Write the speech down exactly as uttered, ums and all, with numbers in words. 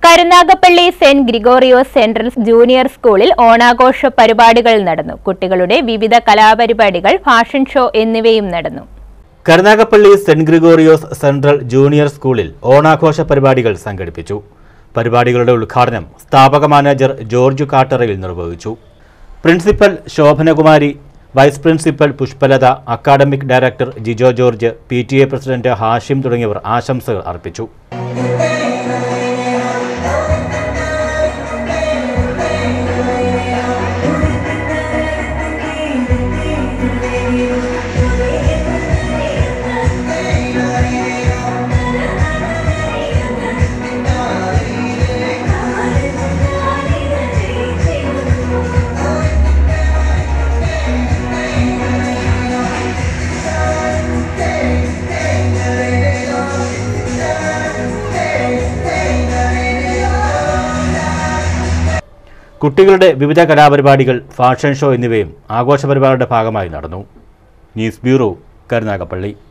കരുനാഗപ്പള്ളി സെന്റ് Gregorios central junior സ്കൂളിൽ ഓണാഘോഷ പരിപാടികൾ നടന്നു. കുട്ടികളുടെ വിവിധ കലാപരിപാടികൾ, ഫാഷൻ ഷോ എന്നിവയും നടന്നു. കരുനാഗപ്പള്ളി സെന്റ് ഗ്രിഗോറിയോസ് സെൻട്രൽ ജൂനിയർ സ്കൂളിൽ ഓണാഘോഷ പരിപാടികൾ സംഘടിപ്പിച്ചു. പരിപാടികളുടെ ഉദ്ഘാടനം സ്ഥാപക മാനേജർ ജോർജ് കാട്ടറയിൽ നിർവഹിച്ചു. Principal Shobhanakumari, vice principal Pushpalatha, academic director Jijo George, P T A president Hashim തുടങ്ങിയവർ ആശംസകൾ അർപ്പിച്ചു. കുട്ടികളുടെ വിവിധ കലാപരിപാടികൾ, ഫാഷൻ ഷോ എന്നിവയും ആഘോഷ പരിപാടിയുടെ ഭാഗമായി നടന്നു. News bureau, Karunagappally.